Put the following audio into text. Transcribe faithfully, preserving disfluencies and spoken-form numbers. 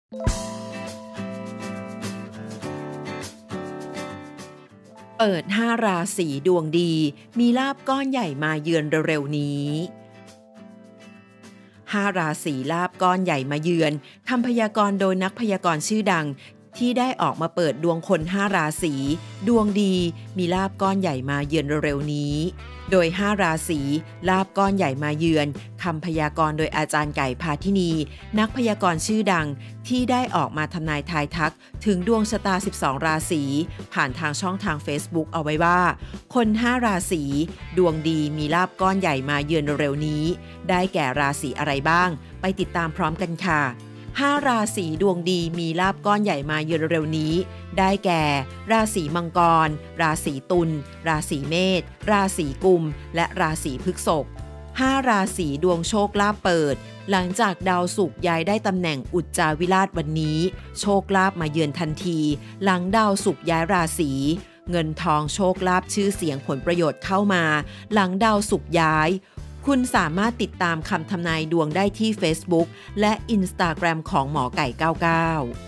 เปิดห้าราศีดวงดีมีลาภก้อนใหญ่มาเยือนเร็วๆนี้ห้าราศีลาภก้อนใหญ่มาเยือนคำพยากรณ์โดยนักพยากรณ์ชื่อดังที่ได้ออกมาเปิดดวงคนห้าราศีดวงดีมีลาภก้อนใหญ่มาเยือนเร็วๆนี้โดยห้าราศีลาภก้อนใหญ่มาเยือนคำพยากรณ์โดยอาจารย์ไก่พาธินีนักพยากรณ์ชื่อดังที่ได้ออกมาทำนายทายทักถึงดวงชะตาสิบสองราศีผ่านทางช่องทาง Facebook เอาไว้ว่าคนห้าราศีดวงดีมีลาภก้อนใหญ่มาเยือนเร็วๆนี้ได้แก่ราศีอะไรบ้างไปติดตามพร้อมกันค่ะห้าราศีดวงดีมีลาภก้อนใหญ่มาเยือนเร็วนี้ได้แก่ราศีมังกรราศีตุลราศีเมษราศีกุมและราศีพฤษภห้าราศีดวงโชคลาภเปิดหลังจากดาวศุกร์ย้ายได้ตำแหน่งอุจจาวิราชวันนี้โชคลาภมาเยือนทันทีหลังดาวศุกร์ย้ายราศีเงินทองโชคลาภชื่อเสียงผลประโยชน์เข้ามาหลังดาวศุกร์ย้ายคุณสามารถติดตามคำทำนายดวงได้ที่ Facebook และ Instagram ของหมอไก่เก้าสิบเก้า